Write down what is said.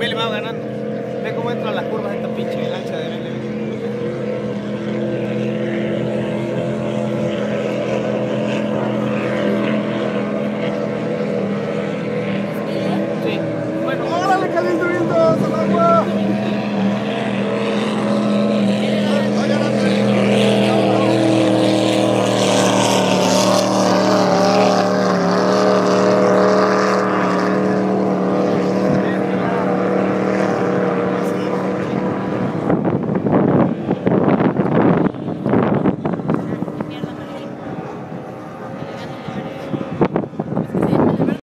Meli va ganando. Ve cómo entran las curvas esta pinche lancha de Meli.